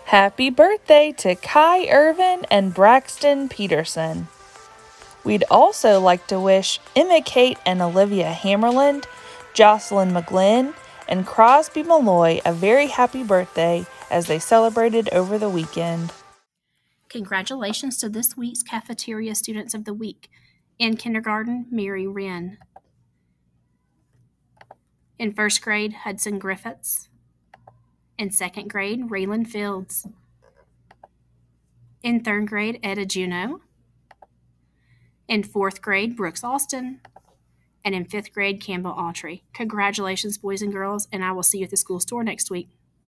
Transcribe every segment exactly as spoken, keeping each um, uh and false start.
Happy birthday to Kai Irvin and Braxton Peterson. We'd also like to wish Emma Kate and Olivia Hammerland, Jocelyn McGlynn, and Crosby Malloy a very happy birthday as they celebrated over the weekend. Congratulations to this week's Cafeteria Students of the Week. In kindergarten, Mary Wren. In first grade, Hudson Griffiths. In second grade, Raylan Fields. In third grade, Etta Juneau. In fourth grade, Brooks Austin. And in fifth grade, Campbell Autry. Congratulations, boys and girls, and I will see you at the school store next week.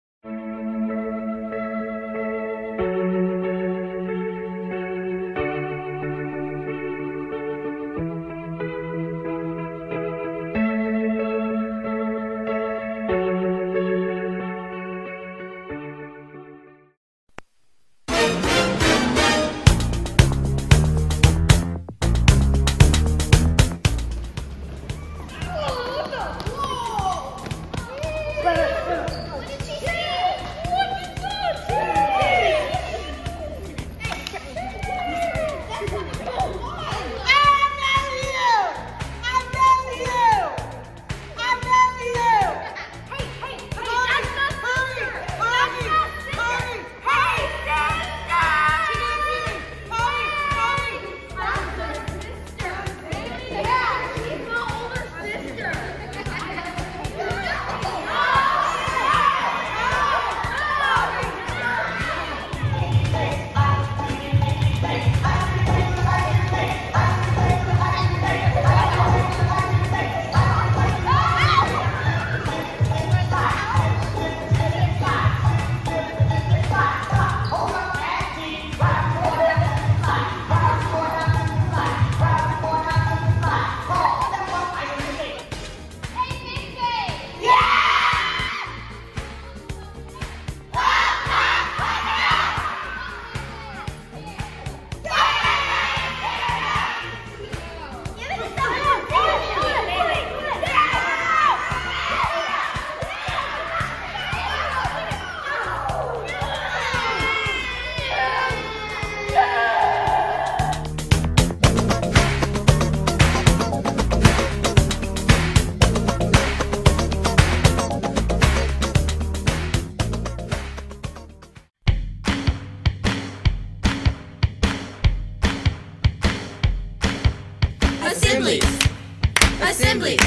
Assemblies. Assemblies.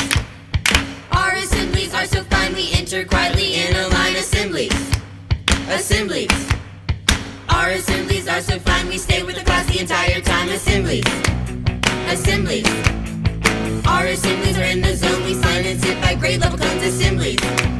Our assemblies are so fine, we enter quietly in a line. Assemblies. Assemblies. Our assemblies are so fine, we stay with the class the entire time. Assemblies. Assemblies. Our assemblies are in the zone, we sign and sit by grade level cones. Assemblies.